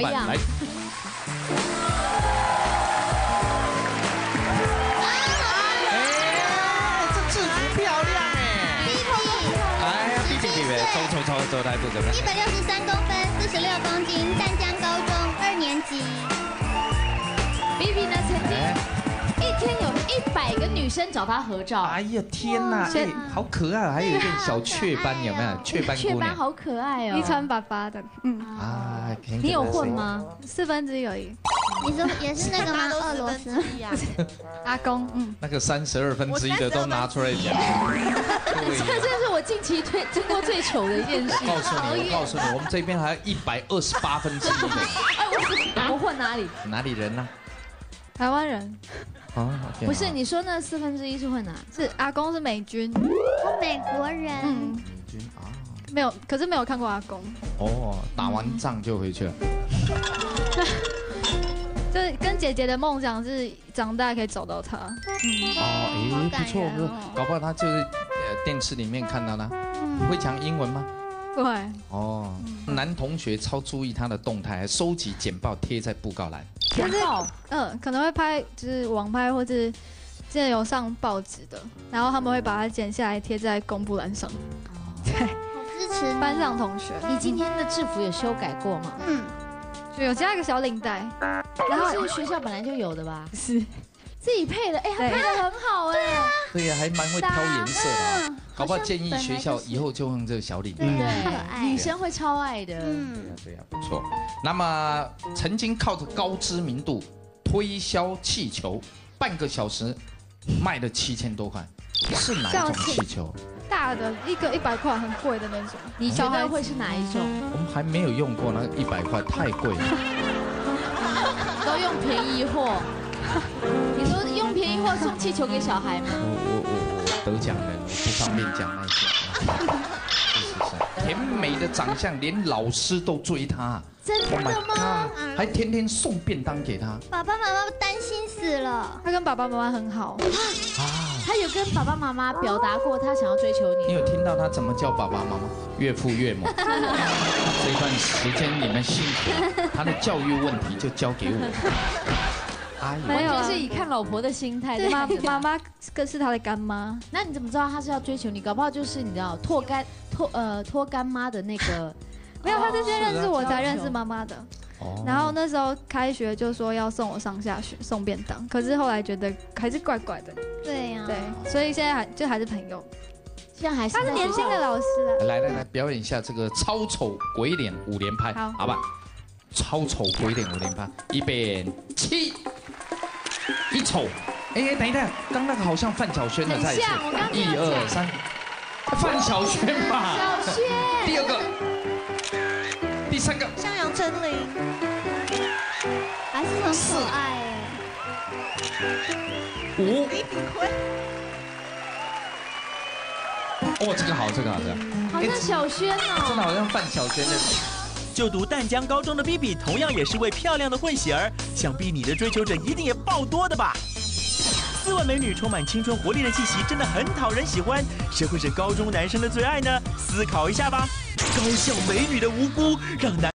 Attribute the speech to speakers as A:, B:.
A: 样。来。 走来不怎么
B: 163公分，46公斤，淡江高中2年级。
A: Vivi 呢，曾经一天有100个女生找她合照。
C: 哎呀天哪，哎，好可爱，还有一点小雀斑，有没有？雀斑姑娘。
A: 雀斑好可爱哦。
D: 遗传爸爸的，
C: 啊，
A: 你有混吗
D: ？1/4而已。
B: 你说也是那个吗？俄罗斯
D: 阿公，
C: 那个1/32的都拿出来讲。
A: 这真是我近期听过最糗的一件事。
C: 我告诉你，我们这边还有128分之一的。
A: 哎，我混哪里？
C: 哪里人呢？
D: 台湾人。
C: 啊，
A: 不是，你说那1/4是混哪？
D: 是阿公是美军。
B: 美国人。
C: 美军啊。
D: 没有，可是没有看过阿公。
C: 哦，打完仗就回去了。
D: 这跟姐姐的梦想是长大可以找到他。
C: 哦，哎，不错，搞不好他就是电视里面看到他。会讲英文吗？
D: 不会。
C: 哦，男同学超注意他的动态，还收集简报贴在布告栏。
A: 简报？
D: 可能会拍就是网拍，或是之前有上报纸的，然后他们会把它剪下来贴在公布栏上。对，
B: 支持
D: 班上同学。
A: 你今天的制服有修改过吗？
D: 就有加一个小领带，
A: 然后是学校本来就有的吧？
D: 是
A: 自己配的，哎，他配的很好哎。
C: 对呀，还蛮会挑颜色的，搞不好建议学校以后就用这个小领带。
A: 对，女生会超爱的。
C: 对呀，不错。那么曾经靠着高知名度推销气球，半个小时卖了7000多块，是哪一种气球？
D: 大的一个100块，很贵的那种。
A: 你觉得会是哪一种？
C: 我们还没有用过，那100块太贵了。
A: 都用便宜货。你说用便宜货送气球给小孩吗？
C: 我得奖人，我不方便讲那些。是，甜美的长相，连老师都追她。
A: 真的吗？
C: 还天天送便当给她。
B: 爸爸妈妈担心死了。
D: 他跟爸爸妈妈很好。
A: 他有跟爸爸妈妈表达过他想要追求你。
C: 你有听到他怎么叫爸爸妈妈？岳父岳母。这段时间你们辛苦，他的教育问题就交给我。
A: 完全是以看老婆的心态。
D: 妈妈更是他的干妈。
A: 那你怎么知道他是要追求你？搞不好就是你知道脱干妈的那个。
D: 没有，他是先认识我才认识妈妈的。然后那时候开学就说要送我上下学，送便当，可是后来觉得还是怪怪的。
B: 对呀。
D: 对，所以现在还是朋友。
A: 现在还是。
D: 他是年轻的老师了。
C: 来表演一下这个超丑鬼脸5连拍，好吧？超丑鬼脸5连拍，一边7，一丑。哎，等一下，刚那个好像范晓萱的，再一次，1、2、3，范晓萱吧？
A: 小萱。
C: 第2个，第3个，
B: 向阳丞琳，还是很可爱哎。
C: 5，李炳辉。哦，这个好，这个好，
A: 好像小萱哦，
C: 真的好像范晓萱的。
E: 就读淡江高中的 Vivi 同样也是位漂亮的混血儿，想必你的追求者一定也爆多的吧？斯文美女充满青春活力的气息，真的很讨人喜欢。谁会是高中男生的最爱呢？思考一下吧。高校美女的无辜，让男